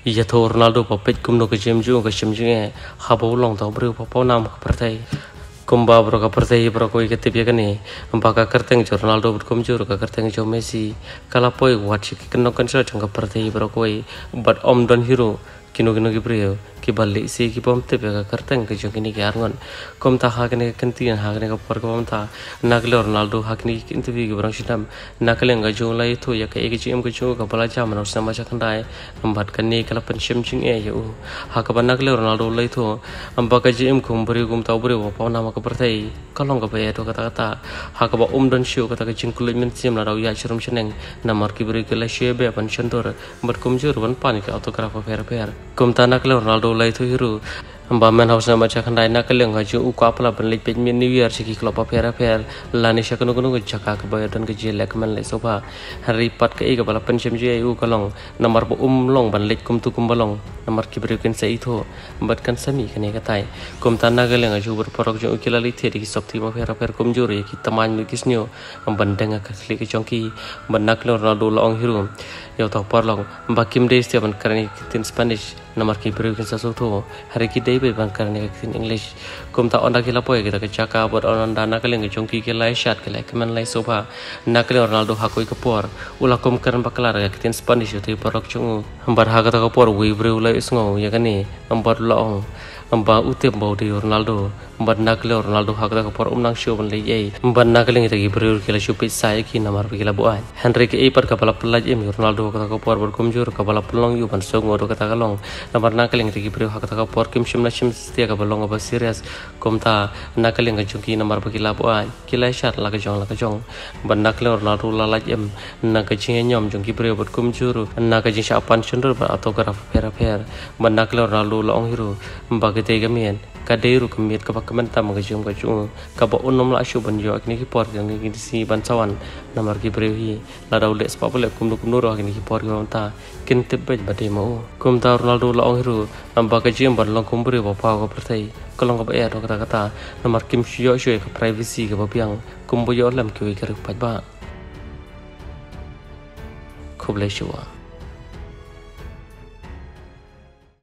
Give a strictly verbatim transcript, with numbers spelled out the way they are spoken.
ya tho Ronaldo papet kum no ke jem ju ke jem ju habo long tau bru papo nam ke partai kumba bro ka partai bro ko ke tip ya kani ambaka kerteng jo Ronaldo bro kum ju ka kerteng jo Messi kala poi watch ke no kan so jang partai bro ko but om don hero kino kino ki brio ki balli si ki pom te ka kerteng ke jo kini ki arngon kom ta ha kene kanti ha kene ka por kom ta nagle Ronaldo ha kini kintu bi ki brang shidam nakle nga jo lai thu ya ka e ki em ko jo ka bala jam no sama cha khandai ambat kan ni kala pen shim ching e yo ha ka ban nakle Ronaldo lai thu amba ka ji em kum bri kum ta bri pa na ma ka partai kalong ka pe to ka ta ta ha ka ba um don shiu ka ta ka jing kulin min sim la raw ya chirum cheneng namar ki bri ke la shebe pan chandor bat kum jur ban pan ka autograph per per kum ta nakle Ronaldo lai thu hiru amba men house na macha khandai nakle nga ju u ka pala ban lik pe min new year siki club per per la ni sha kono kono jaka ka ba dan ke je lek man le soba hari pat ka e ka bala pen shim je u kalong namar bo um long ban lik kum tu kum balong namar ki bri ken sei tho bat kan sami kane ka tai kum ta nakle nga ju ber porok ju ukila li the ki sop thi ba per per kum ju re ki taman mi kisnyo ban denga ka kli ki chongki ban nakle Ronaldo long hiru yo to por long ba kim de ste ban karani tin Spanish namar ki bri ken sa so tho hari ki dei be ban karani tin English kum ta onda kila poe kita ke chaka bot on dana kale ngi chongki ke lai shat ke lai kemen lai soba nakle Ronaldo ha koi ke por ula kum karan baklar ga tin Spanish ti porok chung ambar ha ka por wi bri ulai isngo ya kani ambar long amba utem bau di Ronaldo ambar nakle Ronaldo ha ka por um nang show ban le ye ambar nakle ngi gi bri ke la shupi sai ki namar ke la boai Henry ke e par ka pala pala em Ronaldo ka ka por bor kum jur ka pala pelong yu ban so ngoro ka ta ka long namar nakle ngi gi bri ha ka ka por kim shim na shim stia ka balong ba serious kum ta nakle ngi chungki namar ba ki la boai ki la shat la ka jong la ka jong ban nakle Ronaldo la la em na ka chi nyom chungki bri bot kum jur na ka ji sha pan chundur ba autograph per per ban nakle Ronaldo long hero ba ke te ga mien ka deiru kemiet ka pakemen tam ga jum ga chung ka ba unom la shu ban jo akni ki por ga ngi si ban sawan namar ki bri hi la daw le spa pole kum kum nuro akni ki por ga ta kin te be ba de mo kum ta Ronaldo long hero am ba ka jim ban long kum bri ba pa ga prthai kalong ka ba er ka ta namar kim shyo shyo ka privacy ga ba piang kum bo yo lam ki wi ka ru pa ba khub le shwa